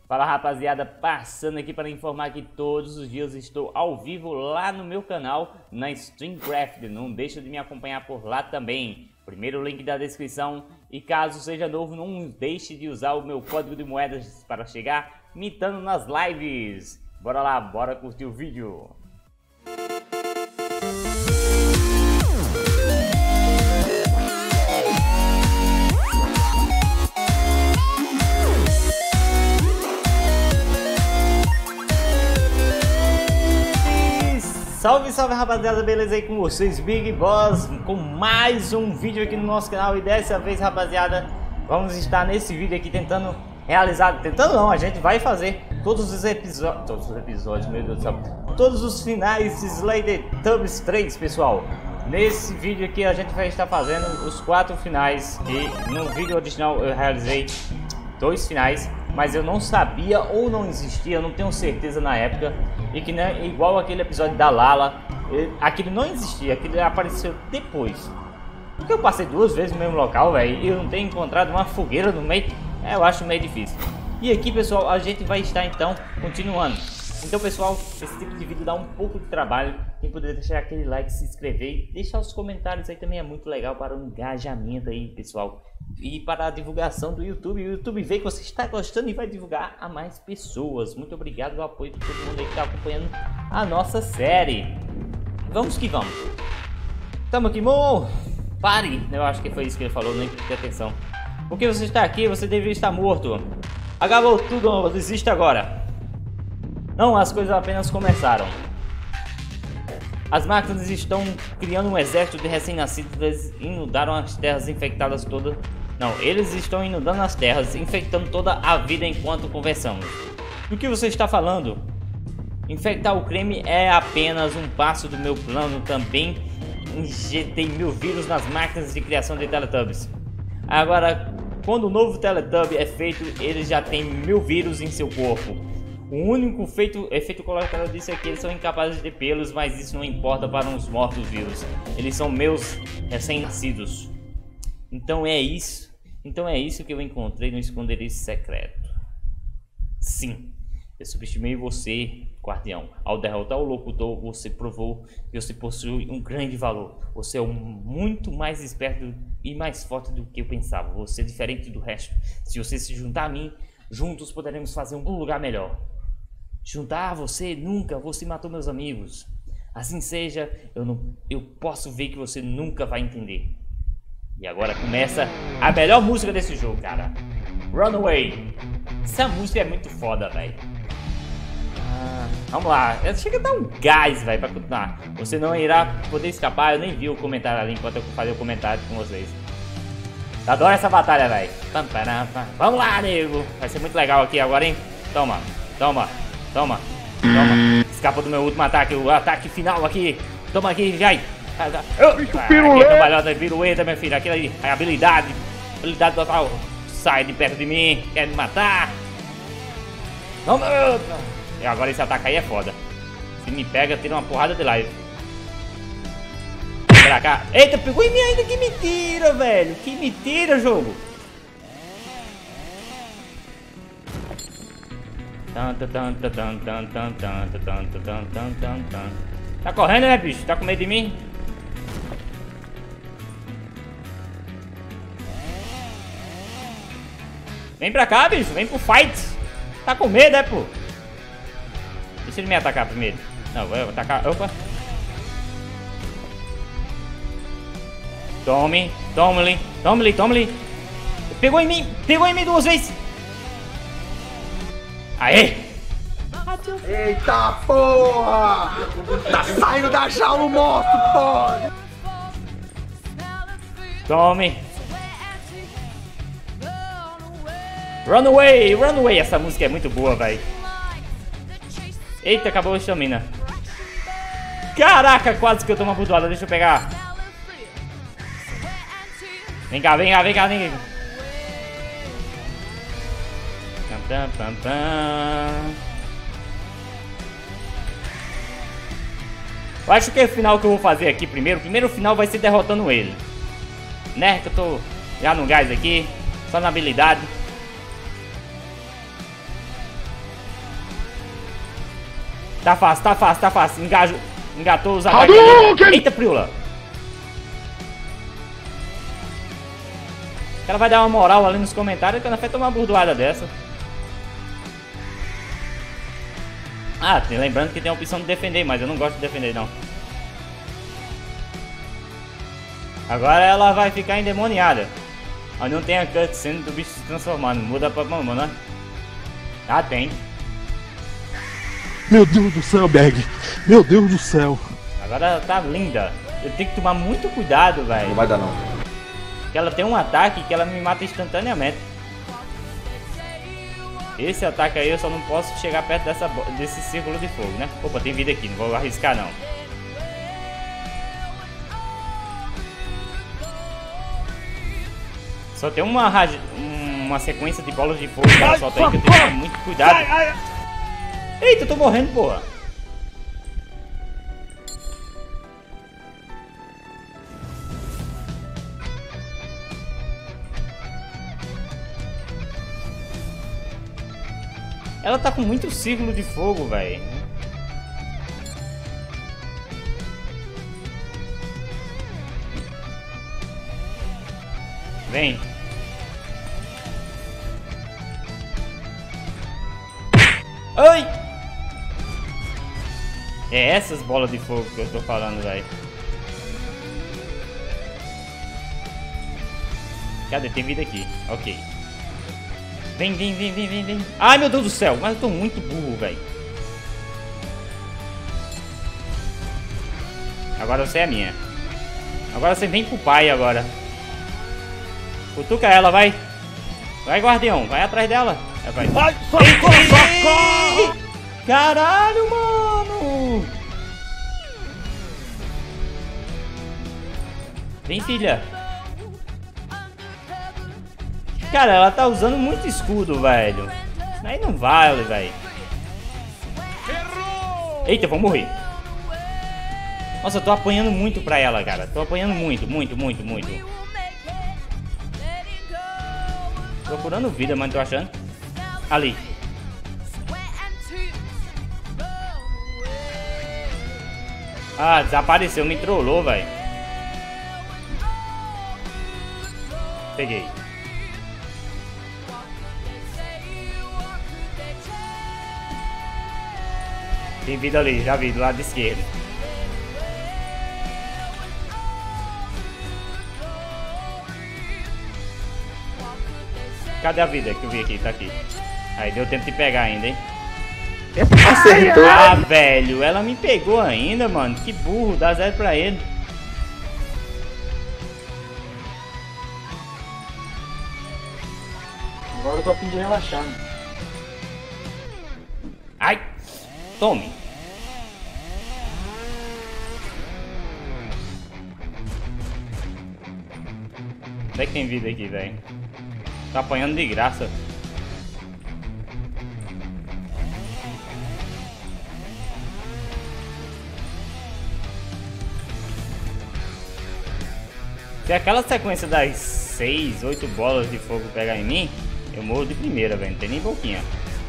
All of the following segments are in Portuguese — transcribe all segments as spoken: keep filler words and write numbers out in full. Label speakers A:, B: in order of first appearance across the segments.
A: Fala rapaziada, passando aqui para informar que todos os dias estou ao vivo lá no meu canal, na StreamCraft. Não deixa de me acompanhar por lá também. Primeiro link da descrição. E caso seja novo, não deixe de usar o meu código de moedas para chegar mitando nas lives. Bora lá, bora curtir o vídeo. Salve, salve rapaziada, beleza aí com vocês? Big Boss com mais um vídeo aqui no nosso canal. E dessa vez, rapaziada, vamos estar nesse vídeo aqui tentando realizar, tentando não, a gente vai fazer todos os episódios, todos os episódios, meu Deus do céu, todos os finais de Slay the Tubs três, pessoal. Nesse vídeo aqui a gente vai estar fazendo os quatro finais, e no vídeo original eu realizei dois finais, mas eu não sabia ou não existia, eu não tenho certeza na época, e que né, igual aquele episódio da Lala, aquele não existia, aquele apareceu depois. Porque eu passei duas vezes no mesmo local, velho, e eu não tenho encontrado uma fogueira no meio, é, eu acho meio difícil. E aqui, pessoal, a gente vai estar então continuando. Então, pessoal, esse tipo de vídeo dá um pouco de trabalho. Quem puder deixar aquele like, se inscrever e deixar os comentários aí também é muito legal para o engajamento aí, pessoal. E para a divulgação do YouTube. O YouTube vê que você está gostando e vai divulgar a mais pessoas. Muito obrigado pelo apoio de todo mundo aí que está acompanhando a nossa série. Vamos que vamos. Tamo aqui, Mo. Pare. Eu acho que foi isso que ele falou, nem preste atenção. Porque você está aqui, você deveria estar morto. Acabou tudo, desista agora. Não, as coisas apenas começaram. As máquinas estão criando um exército de recém-nascidos. Eles inundaram as terras infectadas todas. Não, eles estão inundando as terras, infectando toda a vida enquanto conversamos. Do que você está falando? Infectar o creme é apenas um passo do meu plano. Também injetei mil vírus nas máquinas de criação de Teletubbies. Agora, quando o novo Teletubby é feito, ele já tem mil vírus em seu corpo. O único feito, efeito colateral disso é que eles são incapazes de ter pelos, mas isso não importa para uns mortos-vivos. Eles são meus recém-nascidos. Então é isso. Então é isso que eu encontrei no esconderijo secreto. Sim, eu subestimei você, guardião. Ao derrotar o locutor, você provou que você possui um grande valor. Você é um muito mais esperto e mais forte do que eu pensava. Você é diferente do resto. Se você se juntar a mim, juntos poderemos fazer um lugar melhor. Juntar você nunca, você matou meus amigos. Assim seja, eu, não, eu posso ver que você nunca vai entender. E agora começa a melhor música desse jogo, cara. Runaway. Essa música é muito foda, velho. Ah, vamos lá, chega a dar um gás, velho, pra continuar. Você não irá poder escapar, eu nem vi o comentário ali enquanto eu fazia o comentário com vocês. Adoro essa batalha, velho. Vamos lá, nego. Vai ser muito legal aqui agora, hein? Toma, toma. Toma, toma, escapa do meu último ataque, o ataque final aqui. Toma aqui, vai. Bicho piruleta, pirueta, meu filho, aquela aí, a habilidade, habilidade total. Sai de perto de mim, quer me matar. Não, e agora esse ataque aí é foda. Se me pega, tira uma porrada de live. Pra cá. Eita, pegou em mim ainda, que mentira, velho. Que mentira, jogo. Tá correndo, né, bicho? Tá com medo de mim? Vem pra cá, bicho. Vem pro fight. Tá com medo, é, pô? Deixa ele me atacar primeiro. Não, vou atacar. Opa. Tome. Tome-lhe. Tome-lhe. Tome-lhe. Pegou em mim. Pegou em mim duas vezes. Aê!
B: Eita porra! Tá saindo da jaula o monstro, porra!
A: Tome! Runaway! Runaway! Essa música é muito boa, velho. Eita, acabou a estamina. Caraca, quase que eu tomo uma burdoada. Deixa eu pegar. Vem cá, vem cá, vem cá, vem cá. Pam, pam, pam. Eu acho que é o final que eu vou fazer aqui primeiro. O primeiro final vai ser derrotando ele, né? Que eu tô já no gás aqui, só na habilidade. Tá fácil, tá fácil, tá fácil. Engajo, engatou os ataques. Eita, Priula. Ela vai dar uma moral ali nos comentários que ela vai tomar uma burdoada dessa. Ah, lembrando que tem a opção de defender, mas eu não gosto de defender não. Agora ela vai ficar endemoniada. Aí não tem a cutscene do bicho se transformando. Muda pra mamãe, né? Ah, tem.
B: Meu Deus do céu, Berg. Meu Deus do céu.
A: Agora ela tá linda. Eu tenho que tomar muito cuidado, velho.
B: Não vai dar não.
A: Que ela tem um ataque que ela me mata instantaneamente. Esse ataque aí eu só não posso chegar perto dessa, desse círculo de fogo, né? Opa, tem vida aqui, não vou arriscar não. Só tem uma, uma sequência de bolas de fogo que ela solta aí que eu tenho que tomar muito cuidado. Eita, eu tô morrendo, porra. Ela tá com muito círculo de fogo, velho. Vem. Ai! É essas bolas de fogo que eu tô falando, velho. Cadê? Tem vida aqui. Ok. Vem, vem, vem, vem, vem, vem. Ai, meu Deus do céu. Mas eu tô muito burro, velho. Agora você é minha. Agora você vem pro pai agora. Cutuca ela, vai. Vai, guardião. Vai atrás dela. É, vai. Vai, socorro, socorro! Caralho, mano. Vem, filha. Cara, ela tá usando muito escudo, velho. Aí não vale, velho. Eita, vou morrer. Nossa, eu tô apanhando muito pra ela, cara. Tô apanhando muito, muito, muito, muito. Procurando vida, mas tô achando. Ali. Ah, desapareceu, me trollou, velho. Peguei. Tem vida ali, já vi, do lado esquerdo. Cadê a vida que eu vi aqui? Tá aqui. Aí deu tempo de pegar ainda, hein?
B: Acertou.
A: Ah, velho, ela me pegou ainda, mano. Que burro, dá zero pra ele.
C: Agora eu tô a fim de relaxar.
A: Ai! Tome! Onde é que tem vida aqui, velho? Tá apanhando de graça. Se aquela sequência das seis, oito bolas de fogo pegar em mim, eu morro de primeira, velho. Não tem nem boquinha.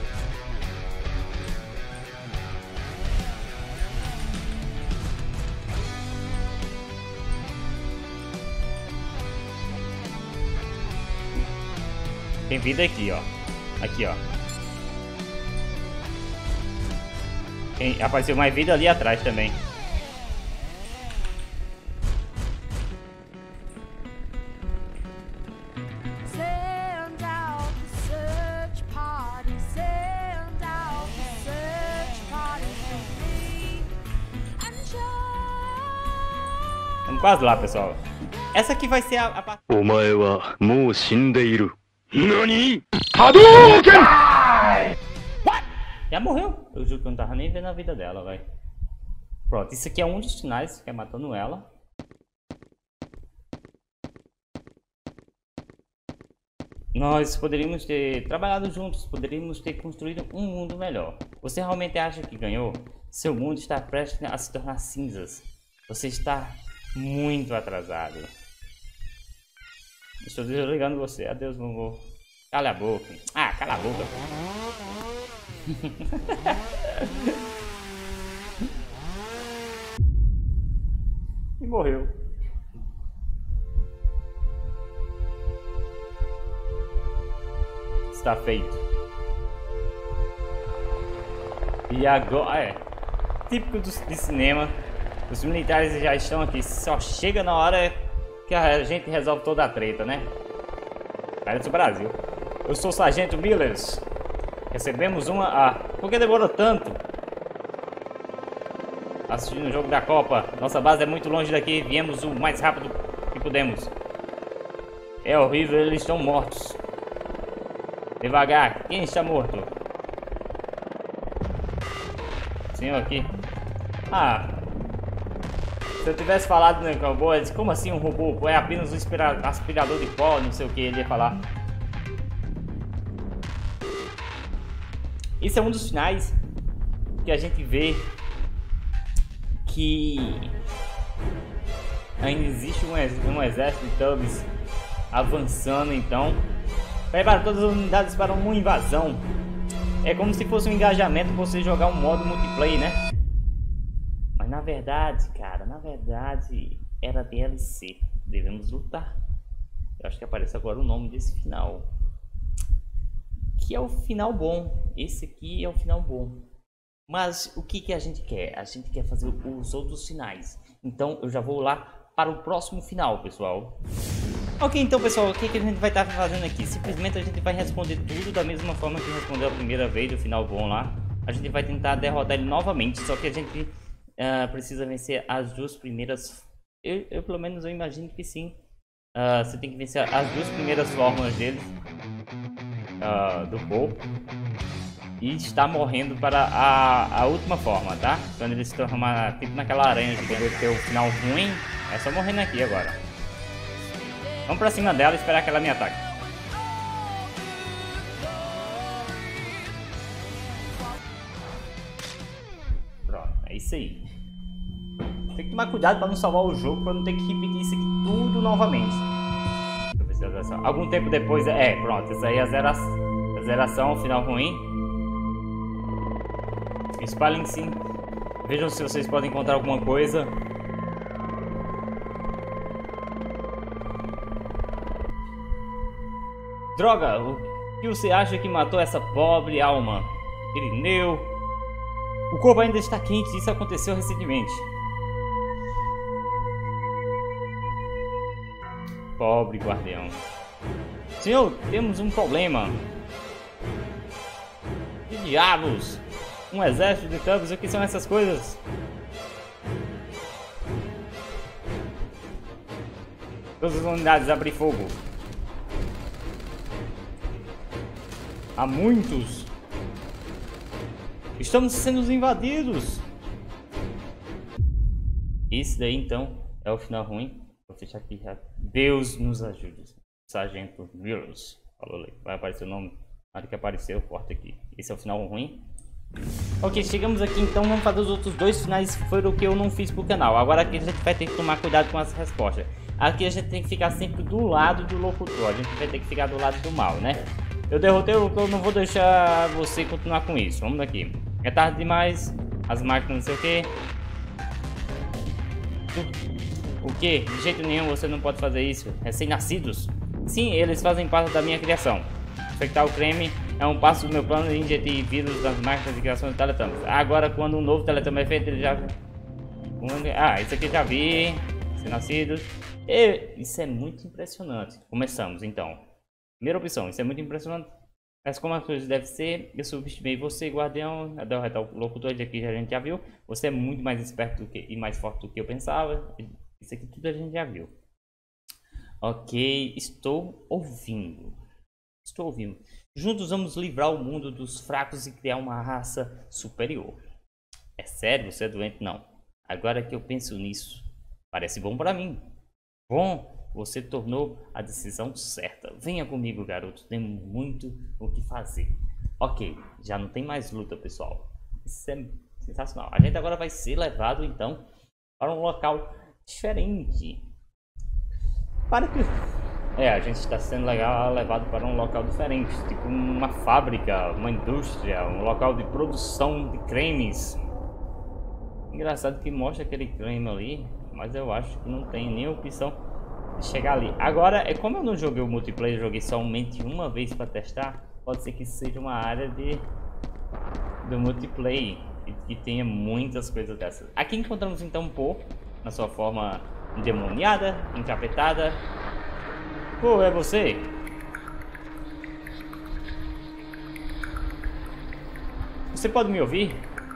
A: Tem vida aqui, ó. Aqui, ó. Tem, apareceu mais vida ali atrás também. Estamos quase lá, pessoal. Essa aqui vai ser a, a parte.
B: Nani? Hadouken!
A: Já morreu. Eu juro que eu não tava nem vendo a vida dela, velho. Pronto, isso aqui é um dos finais, que é matando ela. Nós poderíamos ter trabalhado juntos, poderíamos ter construído um mundo melhor. Você realmente acha que ganhou? Seu mundo está prestes a se tornar cinzas. Você está muito atrasado. Estou desligando você. Adeus, vovô. Cala a boca. Ah, cala a boca. morreu. Está feito. E agora, é, típico do, de cinema, os militares já estão aqui, só chega na hora que a gente resolve toda a treta, né? Parece o Brasil. Eu sou o Sargento Millers. Recebemos uma... Ah, por que demorou tanto? Assistindo o jogo da Copa. Nossa base é muito longe daqui, viemos o mais rápido que pudemos. É horrível, eles estão mortos. Devagar, quem está morto? Senhor aqui. Ah, se eu tivesse falado no robô, eu disse, como assim um robô? É apenas um aspirador de pó, não sei o que ele ia falar. Esse é um dos finais que a gente vê que ainda existe um, ex um exército de Tubbs avançando, então prepara todas as unidades para uma invasão. É como se fosse um engajamento você jogar um modo multiplayer, né? Mas na verdade, cara, na verdade era D L C. Devemos lutar. Eu acho que aparece agora o nome desse final, que é o final bom. Esse aqui é o final bom. Mas o que que a gente quer? A gente quer fazer os outros finais. Então eu já vou lá para o próximo final, pessoal. Ok, então pessoal, o que, que a gente vai estar fazendo aqui? Simplesmente a gente vai responder tudo da mesma forma que respondeu a primeira vez, o final bom lá. A gente vai tentar derrotar ele novamente, só que a gente uh, precisa vencer as duas primeiras... Eu, eu pelo menos eu imagino que sim. Uh, você tem que vencer as duas primeiras formas dele, uh, do corpo. E está morrendo para a, a última forma, tá? Quando ele se transformar tipo naquela aranha que poder ter o final ruim, é só morrendo aqui agora. Vamos pra cima dela e esperar que ela me ataque. Pronto, é isso aí. Tem que tomar cuidado para não salvar o jogo, para não ter que repetir isso aqui tudo novamente. Deixa eu ver se é a zeração. Algum tempo depois, é, pronto, isso aí é a zeração, a zeração, final ruim. Espalhem-se. Vejam se vocês podem encontrar alguma coisa. Droga, o que você acha que matou essa pobre alma? Irineu. O corpo ainda está quente, isso aconteceu recentemente. Pobre guardião. Senhor, temos um problema. Que diabos? Um exército de Tubbs, o que são essas coisas? Todas as unidades abrem fogo. Há muitos. Estamos sendo invadidos. Esse daí então é o final ruim. Vou fechar aqui já. Deus nos ajude. Sargento Millers. Falou ali. Vai aparecer o nome. Na hora que apareceu, corta aqui. Esse é o final ruim. Ok, chegamos aqui então. Vamos fazer os outros dois finais. Foram o que eu não fiz pro canal. Agora aqui a gente vai ter que tomar cuidado com as respostas. Aqui a gente tem que ficar sempre do lado do locutor. A gente vai ter que ficar do lado do mal, né? Eu derrotei o que eu não vou deixar você continuar com isso. Vamos daqui. É tarde demais. As máquinas não sei o que. O que? De jeito nenhum você não pode fazer isso. Recém-nascidos? Sim, eles fazem parte da minha criação. Infectar o creme é um passo do meu plano de injetar vírus das máquinas de criação de Teletubbies. Agora, quando um novo Teletubbies é feito, ele já... Ah, isso aqui já vi. Recém-nascidos. Isso é muito impressionante. Começamos, então. Primeira opção, isso é muito impressionante. Mas como as coisas devem ser, eu subestimei você, guardião. A derrotar o locutor de aqui a gente já viu. Você é muito mais esperto do que, e mais forte do que eu pensava. Isso aqui tudo a gente já viu. Ok, estou ouvindo. Estou ouvindo. Juntos vamos livrar o mundo dos fracos e criar uma raça superior. É sério? Você é doente? Não. Agora que eu penso nisso, parece bom para mim. Bom. Você tornou a decisão certa. Venha comigo, garoto. Temos muito o que fazer. Ok, já não tem mais luta, pessoal. Isso é sensacional. A gente agora vai ser levado, então, para um local diferente. Para que... É, a gente está sendo legal, levado para um local diferente. Tipo uma fábrica, uma indústria, um local de produção de cremes. Engraçado que mostra aquele creme ali. mas eu acho que não tem nem opção de chegar ali. Agora, é como eu não joguei o multiplayer, joguei somente uma vez para testar, pode ser que seja uma área de do multiplayer e que tenha muitas coisas dessas. Aqui encontramos então Po, na sua forma endemoniada, encapetada. Pô, é você? Você pode me ouvir?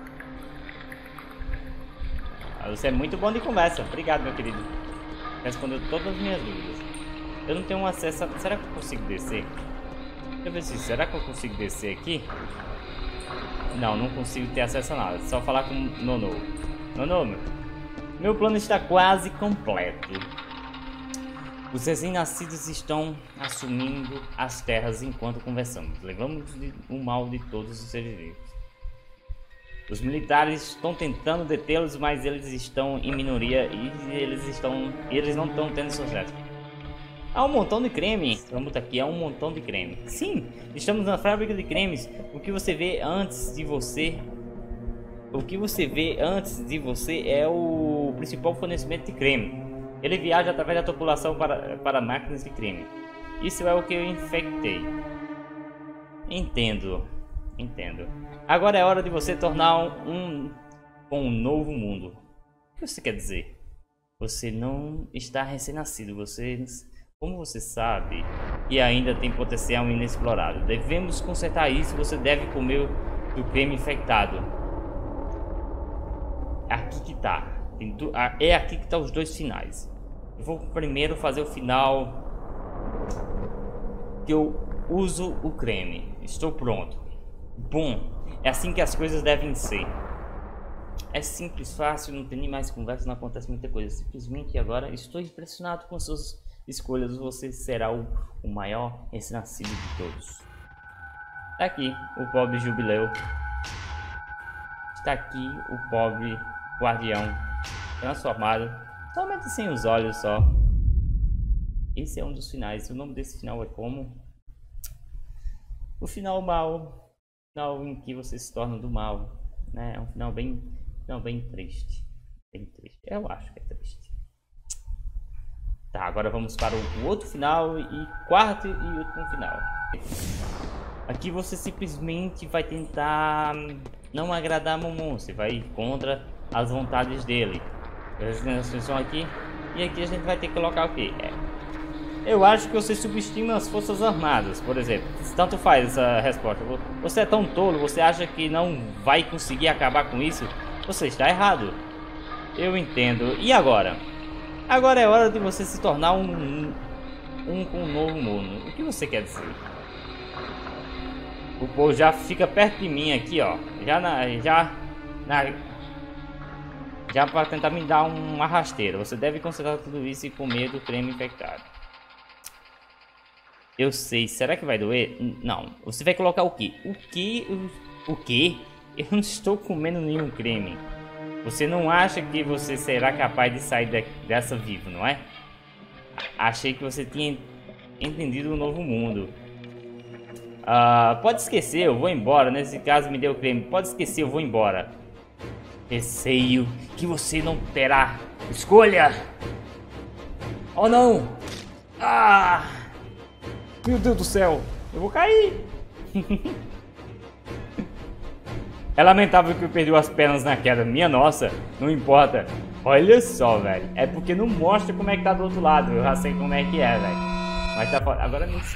A: Ah, você é muito bom de conversa. Obrigado, meu querido. Respondeu todas as minhas dúvidas. Eu não tenho acesso a... Será que eu consigo descer? Deixa eu ver se... Será que eu consigo descer aqui? Não, não consigo ter acesso a nada. Só falar com Nono. Nono, meu. Meu plano está quase completo. Os recém-nascidos estão assumindo as terras enquanto conversamos. Levamos o mal de todos os seres vivos. Os militares estão tentando detê-los, mas eles estão em minoria e eles estão, eles não estão tendo sucesso. Há um montão de creme. Vamos botar aqui, há um montão de creme. Sim, estamos na fábrica de cremes. O que você vê antes de você, o que você vê antes de você é o principal fornecimento de creme. Ele viaja através da população para para máquinas de creme. Isso é o que eu infectei. Entendo. Entendo. Agora é hora de você tornar um, um, um novo mundo. O que você quer dizer? Você não está recém-nascido. Você, como você sabe, e ainda tem potencial inexplorado. Devemos consertar isso. Você deve comer do creme infectado. Aqui que tá. É aqui que tá os dois finais. Eu vou primeiro fazer o final que eu uso o creme. Estou pronto. Bom, é assim que as coisas devem ser. É simples, fácil, não tem nem mais conversa, não acontece muita coisa. Simplesmente agora estou impressionado com suas escolhas. Você será o, o maior recém-nascido de todos. Está aqui o pobre jubileu. Está aqui o pobre guardião transformado, somente sem os olhos só. Esse é um dos finais. O nome desse final é como? O final mal. Final em que você se torna do mal, né? É um final bem, final bem triste, bem triste. Eu acho que é triste. Tá, agora vamos para o outro final e quarto e último final. Aqui você simplesmente vai tentar não agradar Momon, você vai contra as vontades dele. As são aqui e aqui a gente vai ter que colocar o que? É. Eu acho que você subestima as forças armadas, por exemplo. Tanto faz essa resposta. Você é tão tolo, você acha que não vai conseguir acabar com isso? Você está errado. Eu entendo. E agora? Agora é hora de você se tornar um, um com um novo mundo. O que você quer dizer? O povo já fica perto de mim aqui, ó. Já na... Já... Na... Já para tentar me dar uma rasteira. Você deve considerar tudo isso e comer do creme infectado. Eu sei, será que vai doer? Não, você vai colocar o que? O que? O, o que? Eu não estou comendo nenhum creme. Você não acha que você será capaz de sair de, dessa vivo, não é? Achei que você tinha entendido o novo mundo. Uh, pode esquecer, eu vou embora. Nesse caso me deu creme. Pode esquecer, eu vou embora. Receio que você não terá escolha. Oh não! Ah! Meu Deus do céu, eu vou cair. É lamentável que eu perdi as pernas na queda. Minha nossa, não importa. Olha só, velho. É porque não mostra como é que tá do outro lado. Eu já sei como é que é, velho. Mas tá foda. Agora me...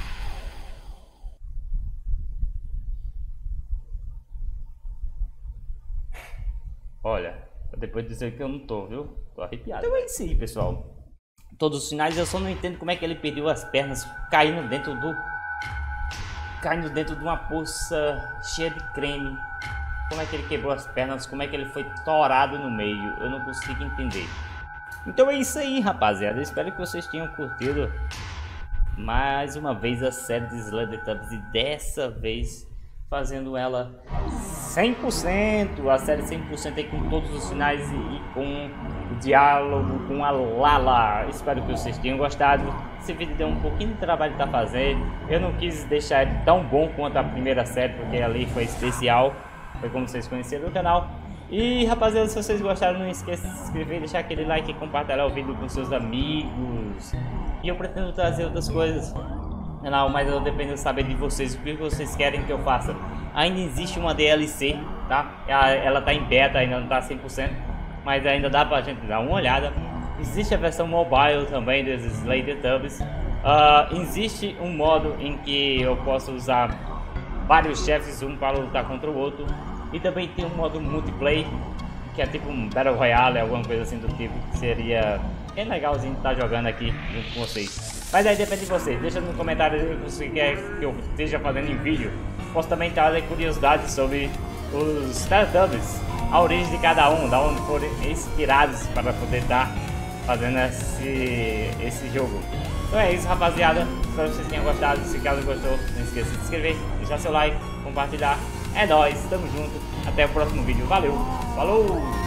A: Olha, depois de dizer que eu não tô, viu? Tô arrepiado. Então é isso aí, pessoal. Todos os sinais, eu só não entendo como é que ele perdeu as pernas caindo dentro do... Caindo dentro de uma poça cheia de creme. Como é que ele quebrou as pernas, como é que ele foi torado no meio, eu não consigo entender. Então é isso aí, rapaziada, eu espero que vocês tenham curtido mais uma vez a série de Slendertubbies e dessa vez fazendo ela cem por cento, a série cem por cento aí com todos os finais e, e com o diálogo com a Lala. Espero que vocês tenham gostado. Esse vídeo deu um pouquinho de trabalho de estar fazendo, eu não quis deixar ele tão bom quanto a primeira série, porque ali foi especial, foi como vocês conheceram o canal. E rapaziada, se vocês gostaram, não esqueça de se inscrever, deixar aquele like e compartilhar o vídeo com seus amigos. E eu pretendo trazer outras coisas no canal, mas eu dependo de saber de vocês, o que vocês querem que eu faça. Ainda existe uma D L C, tá? Ela, ela tá em beta, ainda não tá cem por cento, mas ainda dá pra gente dar uma olhada. Existe a versão mobile também dos Slayertubbies. Uh, existe um modo em que eu posso usar vários chefes, um para lutar contra o outro. E também tem um modo multiplayer, que é tipo um Battle Royale, alguma coisa assim do tipo, que seria bem legalzinho estar jogando aqui junto com vocês. Mas aí depende de vocês, deixa no comentário o que você quer que eu esteja fazendo em vídeo. Posso também trazer curiosidades sobre os Teletubbies, a origem de cada um, da onde foram inspirados para poder estar fazendo esse, esse jogo. Então é isso, rapaziada, espero que vocês tenham gostado. Se caso gostou, não esqueça de se inscrever, deixar seu like, compartilhar. É nóis, tamo junto, até o próximo vídeo, valeu, falou!